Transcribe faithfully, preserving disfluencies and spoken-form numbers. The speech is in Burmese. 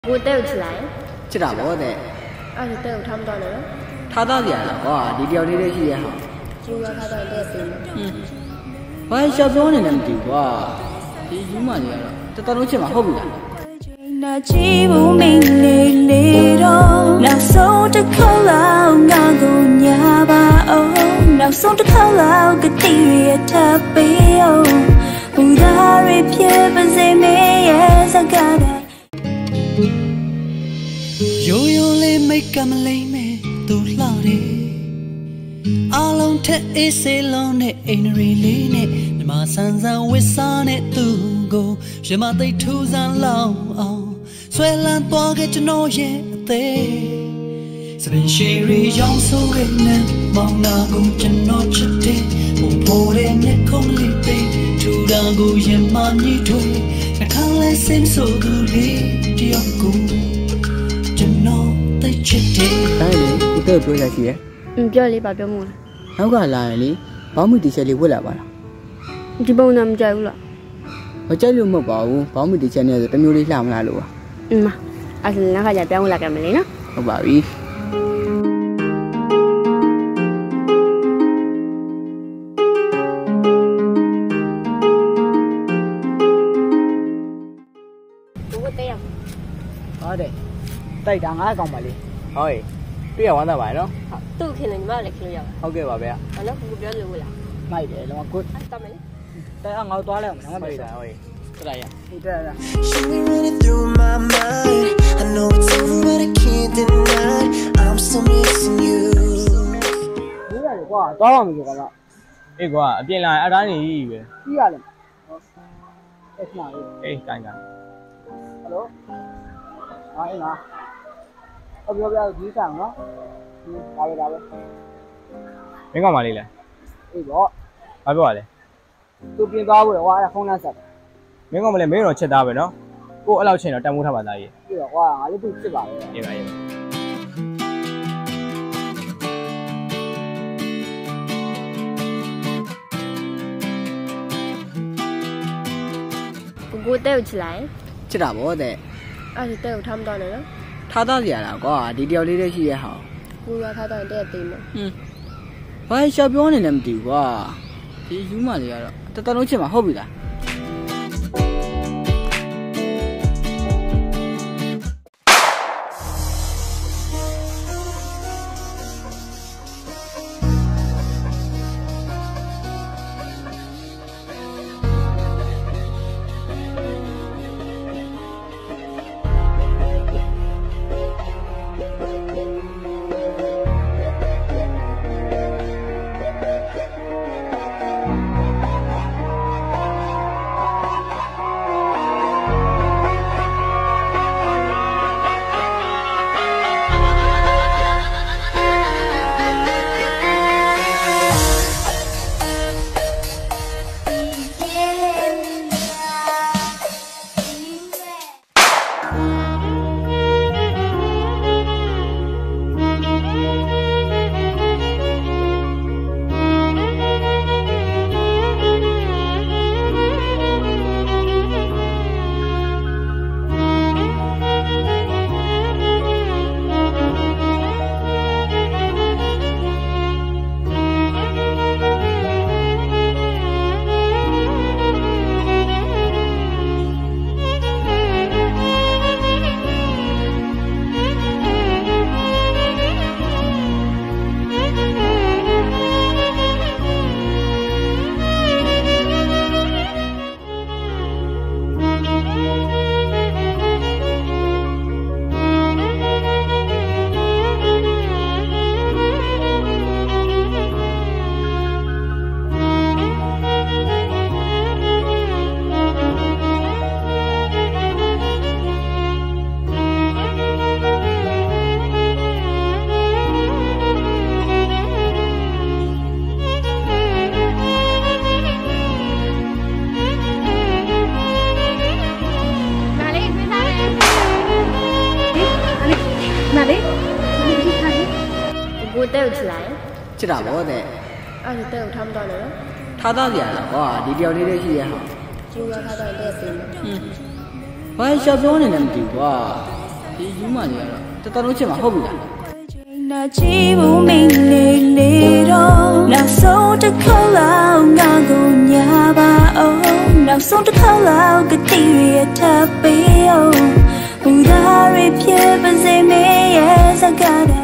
我带起来， 知道不的？ 二十带我差不多了。 他到家了，哇，你掉你的些好。 就要他到这边了。 嗯，我还小表呢，那么丢啊，这有嘛的了？这到路去嘛好不啦？ 那几部名利利咯，那送着口老那个nhà ba ô，那送着口老个地也特别哦，不打瑞撇不是没也啥个的。 有有嘞没干么嘞没都老的。阿龙特一些老呢，哎那瑞嘞呢，你妈山上为啥呢都go，什么得土上老哦，虽然多个就闹也得，这边谁人用手给呢，忙那个就闹吃的，我破的面孔里的，土上个也蛮一堆，那看来心所顾里的顾，就闹得吃的。 当然嘞，你都表下去。 嗯，表里把表母了。 那个来哩，保姆底下里过来吧啦。 你保姆那么在乎了？ 我家里没保姆，保姆底下呢是等有哩拉么来路啊。 嗯嘛，而是那个家表母来干么哩呢？ 好吧喂。 我带呀。 好的，带上俺干嘛哩？好诶，不要玩得玩咯。 好，都可能你妈来看了呀。 好嘅，宝贝啊。 俺那不表里我了。 买的，那么贵。 哎，怎么哩？ 带上我多了，我没得。好诶，这来呀。你这来。 She running through my mind. I know it's over, but I can't deny. I'm still missing you. 你那里瓜，早上没就干了。 哎瓜，变来阿达你以为？ 几下了？哎，哪里？ 哎，干干。 Hello。啊，哎哪？我不要不要几上啊？嗯，打呗打呗。 没干嘛哩嘞？ 哎个。 ဘာပြောရလဲသူပြင်သွားဖို့ကွာအဲ့ဖုန်းလမ်းဆက်မင်းကမလဲမင်းတော့ချက်သားပဲနော်ကိုအဲ့လောက်ချင်းတော့တန်ဖိုးထားပါသားကြီးပြီးတော့ကွာငါလည်းသူ့ဖြစ်ပါပဲအေးပါအေးပါ我带起来， ချစ်တာဗောတဲ့二十带我差不多了。 ထားသားကြရတာကွာဒီတယောက်လေးတည်းရှိရဟော我要他到这边了。 อืมဘာရှောက်ပြောနေလည်းမသိဘူးကွာဒီယူမလေးကတော့တတလုံးချစ်မှာဟုတ်ပြီလား我带起来， ချစ်တာဗောတဲ့二十带我差不多了。 ထားသားကြရတာကွာဒီတယောက်လေးတည်းရှိရဟော就要他到这边了。 อืมဘာရှောက်ပြောနေလည်းမသိဘူးကွာဒီယူမတွေကတော့တော်တော်လုံးချစ်မှာဟုတ်ပြီလားနာကြည့်ဘူးမင်းလေးလေးတော့နောက်ဆုံးတစ်ခေါက်လောက်ငါကိုညာပါအောင်နောက်ဆုံးတစ်ခေါက်လောက်ကတိရထပ်ပေးအောင်ဘူဒါရဖြစ်ပါစေမေရဲ့စကား